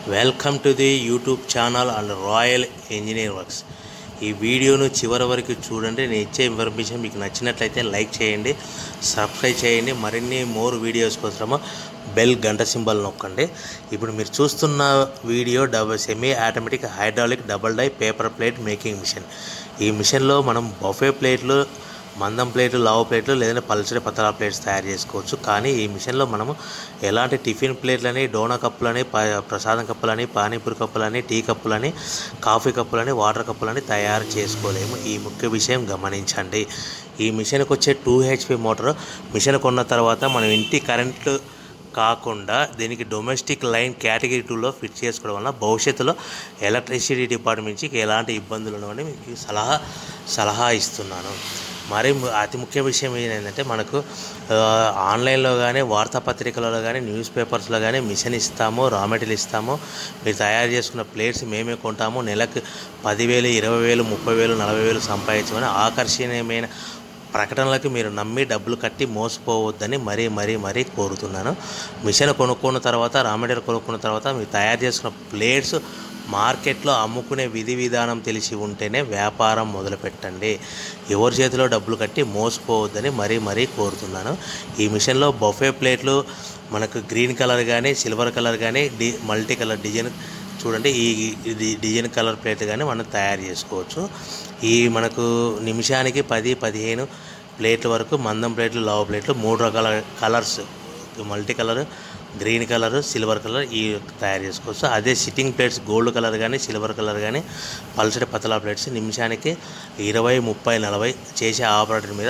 Welcome to the YouTube channel and royal engineer works. ఈ వీడియోను చివరి వరకు చూడండి. నేను ఇచ్చే ఇన్ఫర్మేషన్ మీకు నచ్చినట్లయితే లైక్ చేయండి, సబ్స్క్రైబ్ చేయండి. మరిన్ని మోర్ వీడియోస్ కోసము బెల్ గంట సింబల్ నొక్కండి. ఇప్పుడు మీరు చూస్తున్న video semi automatic hydraulic double die paper plate making machine. ఈ మిషన్లో మనం బఫే ప్లేట్లు, మందం ప్లేట్లు, లావు ప్లేట్లు లేదంటే పల్చడి పతలా ప్లేట్స్ తయారు చేసుకోవచ్చు. కానీ ఈ మిషన్లో మనము ఎలాంటి టిఫిన్ ప్లేట్లని, డోనా కప్పులని, ప్రసాదం కప్పులని, పానీపూరి కప్పులని, టీ కప్పులని, కాఫీ కప్పులని, వాటర్ కప్పులని తయారు చేసుకోలేము. ఈ ముఖ్య విషయం గమనించండి. ఈ మిషన్కి వచ్చే 2 HP మోటార్ మిషన్ కొన్న తర్వాత మనం ఇంటి కరెంటు కాకుండా దీనికి డొమెస్టిక్ లైన్ కేటగిరీ 2లో ఫిట్ చేసుకోవడం వల్ల భవిష్యత్తులో ఎలక్ట్రిసిటీ డిపార్ట్మెంట్ నుంచి ఎలాంటి ఇబ్బందులు ఉండవని మీకు సలహా ఇస్తున్నాను. మరి అతి ముఖ్య విషయం ఏంటంటే మనకు ఆన్లైన్లో కానీ, వార్తాపత్రికలలో కానీ, న్యూస్ పేపర్స్లో కానీ మిషన్ ఇస్తాము, రా మెటీరియల్ ఇస్తాము. మీరు తయారు చేసుకున్న ప్లేట్స్ మేమే కొంటాము. నెలకు 10,000, 20,000, 30,000, 40,000 సంపాదించమని ఆకర్షణీయమైన ప్రకటనలకు మీరు నమ్మి డబ్బులు కట్టి మోసపోవద్దని మరీ కోరుతున్నాను. మిషన్ కొనుక్కున్న తర్వాత, రా మెటీరియల్ కొనుక్కున్న తర్వాత మీరు తయారు చేసుకున్న ప్లేట్స్ మార్కెట్లో అమ్ముకునే విధి విధానం తెలిసి ఉంటేనే వ్యాపారం మొదలుపెట్టండి. ఎవరి చేతిలో డబ్బులు కట్టి మోసపోవద్దని మరీ కోరుతున్నాను. ఈ మిషన్లో బఫే ప్లేట్లు మనకు గ్రీన్ కలర్ కానీ, సిల్వర్ కలర్ కానీ, మల్టీ కలర్ డిజైన్ చూడండి. ఈ డిజైన్ కలర్ ప్లేట్ కానీ మనం తయారు చేసుకోవచ్చు. ఈ మనకు నిమిషానికి 10-15 ప్లేట్ల వరకు మందం ప్లేట్లు, లావు ప్లేట్లు 3 రకాల colours, multi colour, green colour, silver colour ఈ తయారు చేసుకోవచ్చు. అదే సిట్టింగ్ ప్లేట్స్ గోల్డ్ కలర్ కానీ, సిల్వర్ కలర్ కానీ, పల్చడి పతలా ప్లేట్స్ నిమిషానికి 20, 30, 40 చేసే ఆపరేటర్ మీద